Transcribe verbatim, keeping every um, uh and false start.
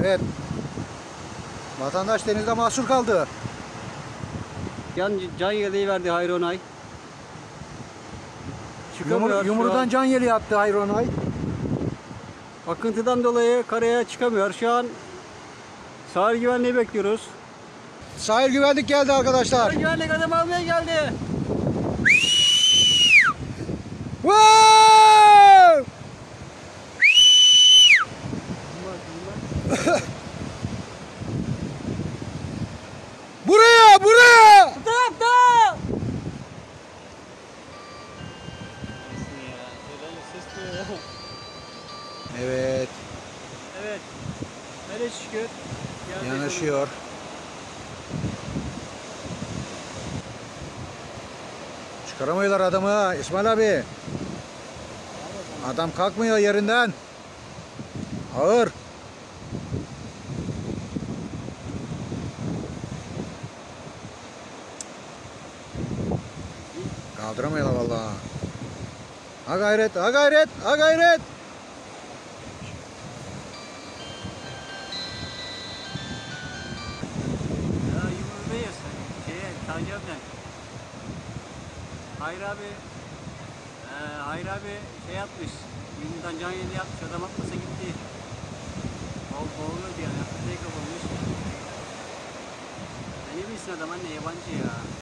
Evet. Vatandaş denizde mahsur kaldı. Can, can yeleği verdi Hayri Onay. Çıkamıyor Yumur, şu yumrudan an. can yeleği attı Hayri Onay. Akıntıdan dolayı karaya çıkamıyor. Şu an sahil güvenliği bekliyoruz. Sahil güvenlik geldi arkadaşlar. Sahil güvenlik adam almaya geldi. Wow! Buraya, buraya! Stop, stop! Evet, Evet. Hele şükür. Geldi yanaşıyor. Çıkaramıyorlar adamı İsmail abi. Adam kalkmıyor yerinden. Ağır. Kaldıramıyorlar vallahi. Ha gayret, ha gayret, ha gayret. Ya yumruğundayız. Şeye, Tancap'dan. Hayri abi, e, Hayri abi şey yapmış. Yumruğundan can yeleği yapmış. Adam atmasa gitti. Bol boğuluyordu yani. Kafayı kapılmış. Ne bilsin adam anne yabancı ya.